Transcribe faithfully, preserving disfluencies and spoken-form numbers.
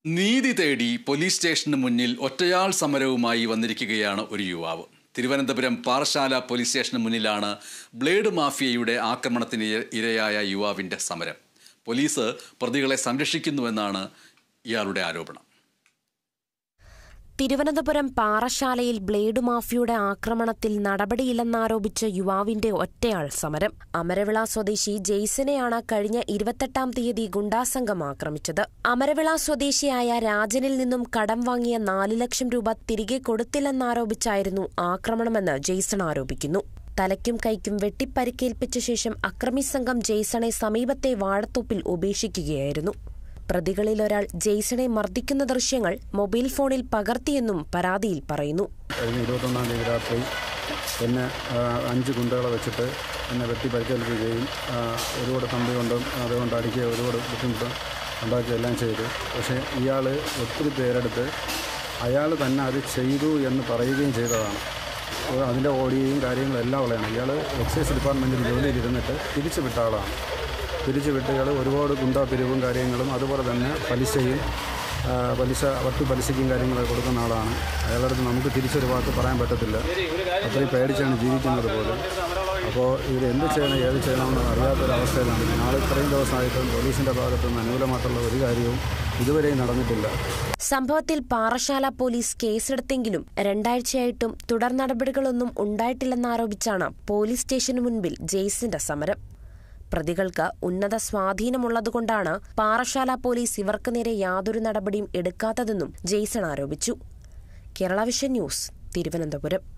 നീതി തേടി പോലീസ് സ്റ്റേഷന് മുന്നിൽ ഒറ്റയാൾ സമരവുമായി വന്നിരിക്കുകയാണ് ഒരു യുവാവ്. തിരുവനന്തപുരം പാറശാല പോലീസ് സ്റ്റേഷന് മുന്നിലാണ് ബ്ലേഡ് മാഫിയയുടെ ആക്രമണത്തിന് ഇരയായ യുവാവിൻ്റെ സമരം. പോലീസ് പ്രതികളെ സംരക്ഷിക്കുന്നുവെന്നാണ് ഇയാളുടെ ആരോപണം. തിരുവനന്തപുരം പാറശാലയിൽ ബ്ലേഡ് മാഫിയയുടെ ആക്രമണത്തിൽ നടപടിയില്ലെന്നാരോപിച്ച യുവാവിന്റെ ഒറ്റയാൾ സമരം. അമരവിള സ്വദേശി ജെയ്സനെയാണ് കഴിഞ്ഞ ഇരുപത്തെട്ടാം തീയതി ഗുണ്ടാസംഘം ആക്രമിച്ചത്. അമരവിള സ്വദേശിയായ രാജനിൽ നിന്നും കടം വാങ്ങിയ നാല് ലക്ഷം രൂപ തിരികെ കൊടുത്തില്ലെന്നാരോപിച്ചായിരുന്നു ആക്രമണമെന്ന് ജെയ്സൺ ആരോപിക്കുന്നു. തലയ്ക്കും കൈക്കും വെട്ടിപ്പരിക്കേൽപ്പിച്ച ശേഷം അക്രമി സംഘം ജെയ്സണെ സമീപത്തെ വാഴത്തോപ്പിൽ ഉപേക്ഷിക്കുകയായിരുന്നു. പ്രതികളിൽ ഒരാൾ ജെയ്സണെ മർദ്ദിക്കുന്ന ദൃശ്യങ്ങൾ മൊബൈൽ ഫോണിൽ പകർത്തിയെന്നും പരാതിയിൽ പറയുന്നു. കഴിഞ്ഞ ഇരുപത്തൊന്നാം തീയതി രാത്രി എന്നെ അഞ്ച് ഗുണ്ടകളെ വെച്ചിട്ട് എന്നെ വെട്ടി പരിക്കേൽപ്പിക്കുകയും ഒരുപാട് കമ്പി കൊണ്ടും അതുകൊണ്ട് അടിക്കുക ഒരുപാട് ബുദ്ധിമുട്ട് ഉണ്ടാക്കുകയെല്ലാം ചെയ്തു. പക്ഷേ ഇയാൾ ഒത്തിരി പേരെടുത്ത് അയാൾ തന്നെ അത് ചെയ്തു എന്ന് പറയുകയും ചെയ്തതാണ്. അതിൻ്റെ ഓഡിയോയും കാര്യങ്ങളെല്ലാം ഉള്ളതാണ്. ഇയാൾ എക്സൈസ് ഡിപ്പാർട്ട്മെൻറ്റിൽ ജോലിയിലിരുന്നിട്ട് തിരിച്ചു വിട്ട ആളാണ്. തിരിച്ചു വിട്ടുകൾ ഒരുപാട് ഗുണ്ടാ പിരിവും കാര്യങ്ങളും അതുപോലെ തന്നെ പലിശയും പലിശ വട്ടു പലിശയ്ക്കും കാര്യങ്ങളൊക്കെ കൊടുക്കുന്ന ആളാണ്. അയാളുടെ അടുത്ത് നമുക്ക് തിരിച്ചൊരു വാക്ക് പറയാൻ പറ്റത്തില്ല. അത്രയും പേടിച്ചാണ് ജീവിക്കുന്നത് പോലും. അപ്പോൾ ഇവരെന്ത് ചെയ്യണം ഏത് ചെയ്യണമെന്ന് അറിയാത്തൊരവസ്ഥയിലാണ്. നാളെ ഇത്രയും ദിവസമായിട്ടും പോലീസിൻ്റെ ഭാഗത്തു നിന്ന് അനുകൂലമായിട്ടുള്ള ഒരു കാര്യവും ഇതുവരെയും നടന്നിട്ടില്ല. സംഭവത്തിൽ പാറശാല പോലീസ് കേസെടുത്തെങ്കിലും രണ്ടാഴ്ചയായിട്ടും തുടർ നടപടികളൊന്നും ഉണ്ടായിട്ടില്ലെന്നാരോപിച്ചാണ് പോലീസ് സ്റ്റേഷന് മുൻപിൽ ജെയ്സന്റെ സമരം. പ്രതികൾക്ക് ഉന്നത സ്വാധീനമുള്ളതുകൊണ്ടാണ് പാറശാല പോലീസ് ഇവർക്ക് നേരെ യാതൊരു നടപടിയും എടുക്കാത്തതെന്നും ജെയ്സൺ ആരോപിച്ചു. കേരളവിഷൻ ന്യൂസ്, തിരുവനന്തപുരം.